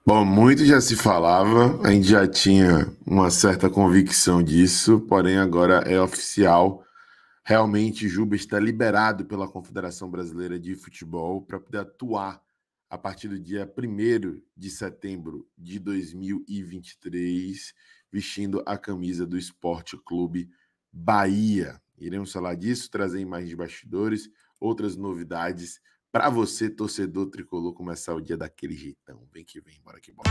Bom, muito já se falava, a gente já tinha uma certa convicção disso, porém agora é oficial. Realmente, Juba está liberado pela Confederação Brasileira de Futebol para poder atuar a partir do dia 1º de setembro de 2023, vestindo a camisa do Esporte Clube Bahia. Iremos falar disso, trazer imagens de bastidores, outras novidades para você, torcedor tricolor, começar o dia daquele jeitão. Vem que vem, bora que bora.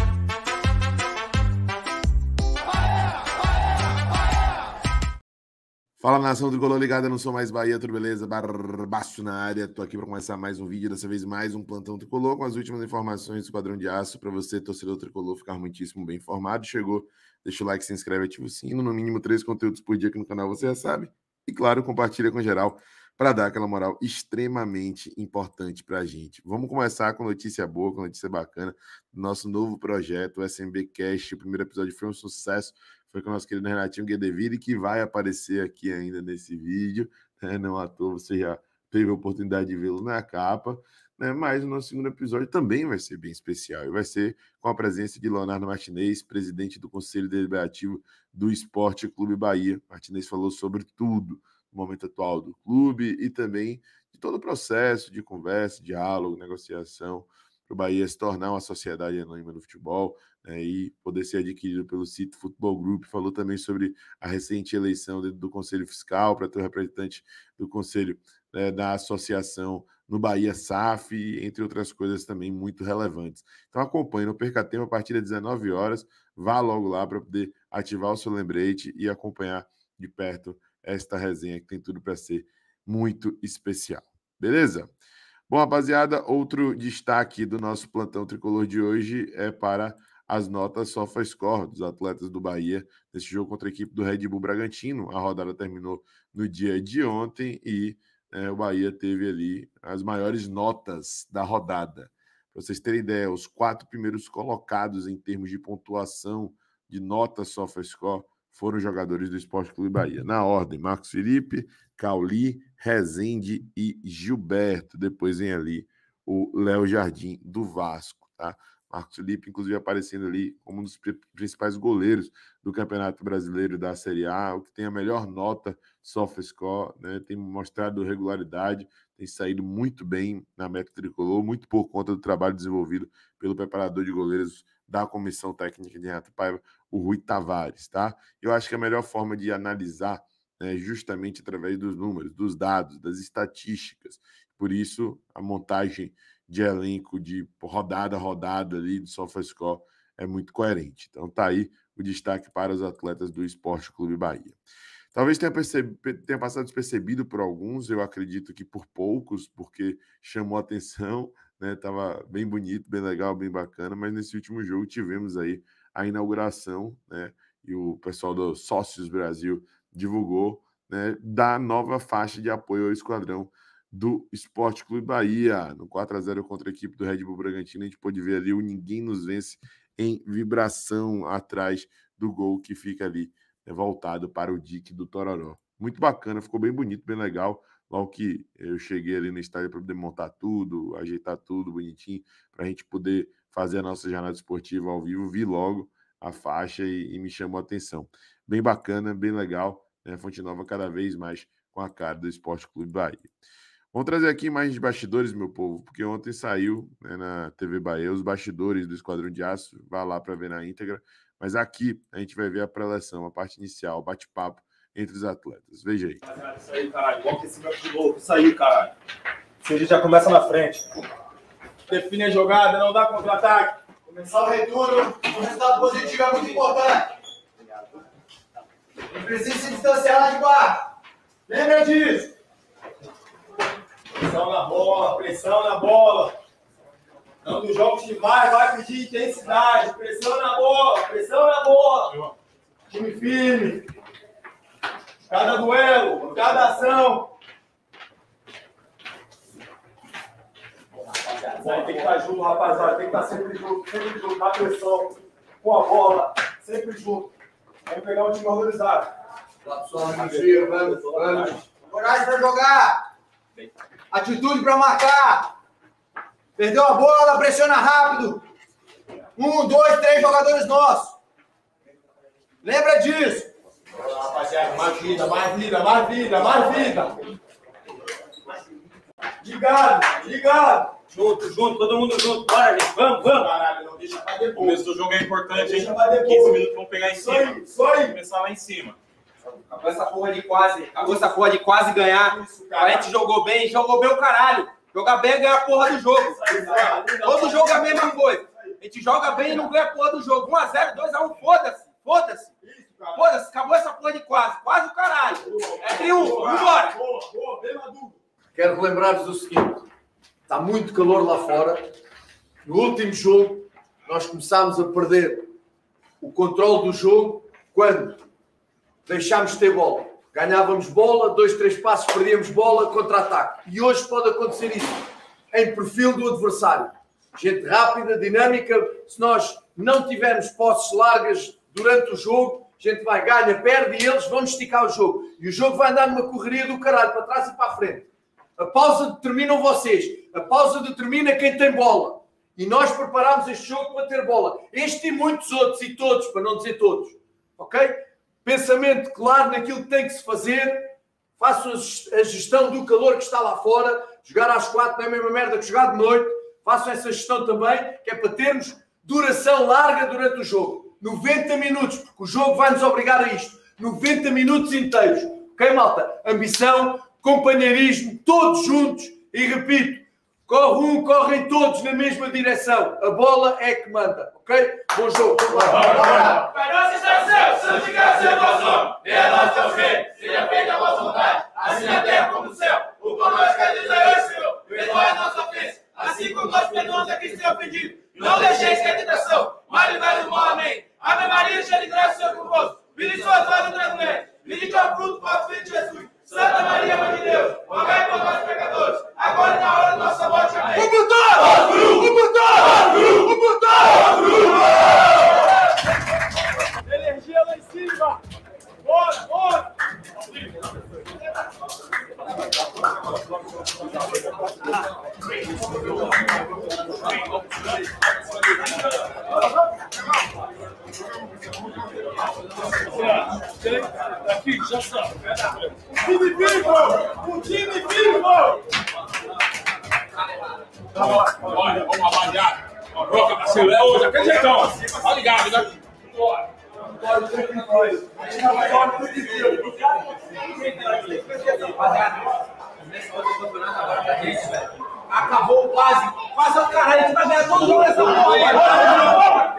Fala, nação tricolor ligada, não sou mais Bahia, tudo beleza? Barbaço na área, tô aqui para começar mais um vídeo, dessa vez mais um plantão tricolor com as últimas informações do Esquadrão de Aço para você, torcedor tricolor, ficar muitíssimo bem informado. Chegou, deixa o like, se inscreve, ativa o sino, no mínimo 3 conteúdos por dia aqui no canal, você já sabe. E claro, compartilha com geral para dar aquela moral extremamente importante para a gente. Vamos começar com notícia boa, com notícia bacana, nosso novo projeto, o SMB Cast. O primeiro episódio foi um sucesso, foi com o nosso querido Renatinho Guedeville, que vai aparecer aqui ainda nesse vídeo, né? Não à toa, você já teve a oportunidade de vê-lo na capa, né? Mas o nosso segundo episódio também vai ser bem especial, e vai ser com a presença de Leonardo Martinez, presidente do Conselho Deliberativo do Esporte Clube Bahia. Martinez falou sobre tudo, no momento atual do clube e também de todo o processo de conversa, diálogo, negociação, para o Bahia se tornar uma sociedade anônima do futebol, né, e poder ser adquirido pelo City Football Group. Falou também sobre a recente eleição dentro do Conselho Fiscal para ter o representante do Conselho, né, da associação no Bahia SAF, entre outras coisas também muito relevantes. Então acompanhe, não perca tempo, a partir das 19 horas, vá logo lá para poder ativar o seu lembrete e acompanhar de perto esta resenha que tem tudo para ser muito especial. Beleza? Bom, rapaziada, outro destaque do nosso plantão tricolor de hoje é para as notas SofaScore dos atletas do Bahia nesse jogo contra a equipe do Red Bull Bragantino. A rodada terminou no dia de ontem e o Bahia teve ali as maiores notas da rodada. Para vocês terem ideia, os 4 primeiros colocados em termos de pontuação de nota SofaScore foram jogadores do Esporte Clube Bahia. Na ordem, Marcos Felipe, Cauli, Rezende e Gilberto. Depois vem ali o Léo Jardim, do Vasco, tá? Marcos Felipe, inclusive, aparecendo ali como um dos principais goleiros do Campeonato Brasileiro da Série A, o que tem a melhor nota SofaScore, né? Tem mostrado regularidade, tem saído muito bem na meta tricolor, muito por conta do trabalho desenvolvido pelo preparador de goleiros da Comissão Técnica de Renato Paiva, o Rui Tavares, tá? Eu acho que a melhor forma de analisar é justamente através dos números, dos dados, das estatísticas. Por isso, a montagem de elenco de rodada a rodada ali do SofaScore é muito coerente. Então tá aí o destaque para os atletas do Esporte Clube Bahia. Talvez tenha passado despercebido por alguns, eu acredito que por poucos, porque chamou atenção, né? Tava bem bonito, bem legal, bem bacana, mas nesse último jogo tivemos aí a inauguração, né? E o pessoal do Sócios Brasil divulgou, né, da nova faixa de apoio ao esquadrão do Esporte Clube Bahia. No 4-0 contra a equipe do Red Bull Bragantino, a gente pôde ver ali o Ninguém Nos Vence em vibração atrás do gol que fica ali, né, voltado para o dique do Tororó. Muito bacana, ficou bem bonito, bem legal. Logo que eu cheguei ali no estádio para poder montar tudo, ajeitar tudo bonitinho, para a gente poder fazer a nossa jornada esportiva ao vivo, vi logo a faixa e me chamou a atenção. Bem bacana, bem legal, né? Fonte Nova cada vez mais com a cara do Esporte Clube Bahia. Vamos trazer aqui imagens de bastidores, meu povo, porque ontem saiu, né, na TV Bahia os bastidores do Esquadrão de Aço. Vá lá para ver na íntegra. Mas aqui a gente vai ver a preleção, a parte inicial, o bate-papo entre os atletas. Veja aí. Isso aí, caralho. Igual que esse meu louco. Isso aí, caralho. Se a gente já começa na frente. Define a jogada, não dá contra-ataque. Começar o retorno, o resultado positivo é muito importante. Não precisa se distanciar lá de baixo. Lembra disso. Pressão na bola, pressão na bola. Não dos jogos que vai pedir intensidade. Pressão na bola, pressão na bola. Time firme. Cada duelo, cada ação. Tem que estar junto, rapaziada. Tem que estar sempre junto, na pressão, com a bola, sempre junto. Vamos pegar um time organizado. Vamos. Coragem para jogar. Atitude para marcar. Perdeu a bola, pressiona rápido. 1, 2, 3 jogadores nossos. Lembra disso. Rapaziada, mais vida, mais vida, mais vida, mais vida. Ligado. Junto, todo mundo junto. Bora, gente. Vamos. Caralho, não deixa pra depois. Começo do jogo é importante, hein? Deixa pra depois. 15 minutos vamos pegar em cima. Isso aí. Começar lá em cima. Acabou essa porra de quase ganhar. A gente jogou bem o caralho. Jogar bem é ganhar a porra do jogo. Todo jogo é a mesma coisa. A gente joga bem e não ganha a porra do jogo. 1x0, 2x1, foda-se. Acabou essa porra de quase o caralho. É triunfo, vambora. Boa, bem maduro. Quero lembrar-vos do seguinte: está muito calor lá fora. No último jogo, nós começámos a perder o controle do jogo quando deixámos de ter bola. Ganhávamos bola, 2, 3 passos, perdíamos bola, contra-ataque. E hoje pode acontecer isso, em perfil do adversário. Gente rápida, dinâmica. Se nós não tivermos posses largas durante o jogo, a gente vai, ganha, perde e eles vão esticar o jogo. E o jogo vai andar numa correria do caralho, para trás e para a frente. A pausa determinam vocês. A pausa determina quem tem bola. E nós preparámos este jogo para ter bola. Este e muitos outros, e todos, para não dizer todos. Ok? Pensamento claro naquilo que tem que se fazer. Façam a gestão do calor que está lá fora. Jogar às 4 não é a mesma merda que jogar de noite. Façam essa gestão também, que é para termos duração larga durante o jogo. 90 minutos, porque o jogo vai nos obrigar a isto. 90 minutos inteiros. Ok, malta? Ambição, companheirismo, todos juntos. E repito, correm todos na mesma direção. A bola é que manda. Ok? Bom jogo. Para nós está céu, santificado seja o vosso nome. Venha a nós teu reino, seja feita a vossa vontade, assim na terra como no céu. O pão nosso cada dia hoje, Senhor. Perdoai a nossa ofensa, assim como nós perdoamos a quem se tem ofendido. E não deixeis que a tentação, mas livrai do mal. Amém. Ave Maria, cheia de graça, Senhor convosco. Bendita sois vós entre as mulheres. Bendito é o fruto do vosso filho Jesus. Santa Maria, Mãe de Deus, rogai por nós pecadores, agora e na hora da nossa morte. Amém. Energia lá em cima. Bora. Aqui, já sabe. O time vivo! Olha, vamos rapaziada. Broca, parceiro. É hoje, aquele jeitão. Tá ligado, né? Bora. Acabou quase o caralho. A gente vai ganhar todo jogo nessa porra.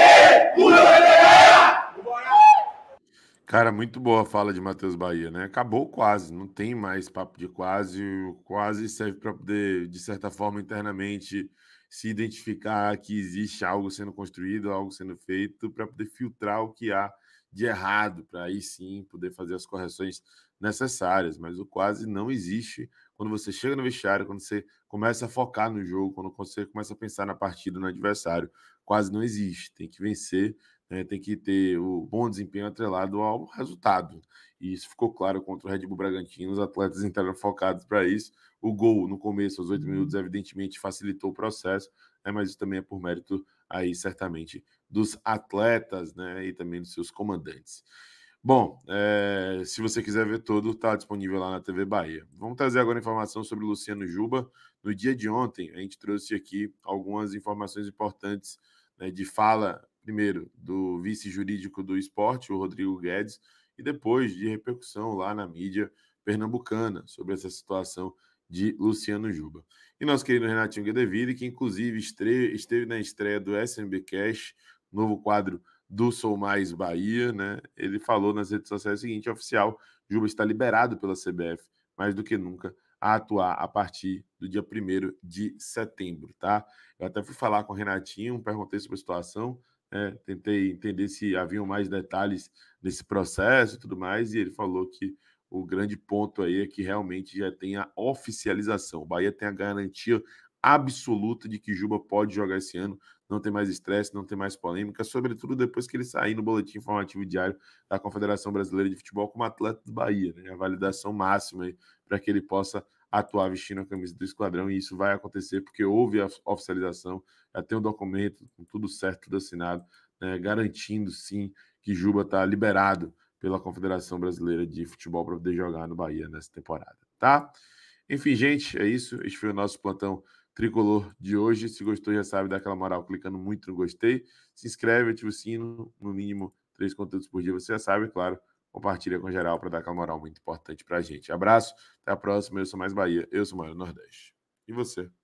Cara, muito boa a fala de Matheus Bahia, né? Acabou quase, não tem mais papo de quase. O quase serve para poder, de certa forma, internamente se identificar que existe algo sendo construído, algo sendo feito, para poder filtrar o que há de errado, para aí sim poder fazer as correções necessárias. Mas o quase não existe quando você chega no vestiário, quando você começa a focar no jogo, quando você começa a pensar na partida, no adversário. Quase não existe, tem que vencer. Tem que ter o bom desempenho atrelado ao resultado. E isso ficou claro contra o Red Bull Bragantino. Os atletas entraram focados para isso. O gol no começo, aos 8 minutos, evidentemente facilitou o processo, mas isso também é por mérito aí, certamente, dos atletas, né, e também dos seus comandantes. Bom, se você quiser ver tudo, está disponível lá na TV Bahia. Vamos trazer agora informação sobre o Luciano Juba. No dia de ontem, a gente trouxe aqui algumas informações importantes, né, de fala, primeiro, do vice-jurídico do esporte, o Rodrigo Guedes, e depois de repercussão lá na mídia pernambucana sobre essa situação de Luciano Juba. E nosso querido Renatinho Guedeville, que inclusive esteve na estreia do SMB Cash, novo quadro do Sou Mais Bahia, né? Ele falou nas redes sociais o seguinte: oficial, Juba está liberado pela CBF, mais do que nunca, a atuar a partir do dia 1º de setembro, tá? Eu até fui falar com o Renatinho, perguntei sobre a situação, tentei entender se haviam mais detalhes desse processo e tudo mais, e ele falou que o grande ponto aí é que realmente já tem a oficialização. O Bahia tem a garantia absoluta de que Juba pode jogar esse ano, não tem mais estresse, não tem mais polêmica, sobretudo depois que ele sair no boletim informativo diário da Confederação Brasileira de Futebol como atleta do Bahia, né? A validação máxima aí para que ele possa atuar vestindo a camisa do esquadrão, e isso vai acontecer porque houve a oficialização, já tem um documento com tudo certo, tudo assinado, né, garantindo sim que Juba está liberado pela Confederação Brasileira de Futebol para poder jogar no Bahia nessa temporada, tá? Enfim, gente, é isso. Este foi o nosso plantão tricolor de hoje. Se gostou, já sabe, dá aquela moral clicando muito no gostei. Se inscreve, ativa o sino, no mínimo 3 conteúdos por dia, você já sabe, claro. Compartilha com geral para dar aquela moral muito importante pra gente. Abraço, até a próxima. Eu sou Mais Bahia, eu sou Mário Nordeste. E você?